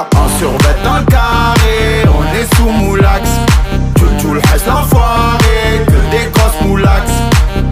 En survêt dans le carré, on est sous moulax.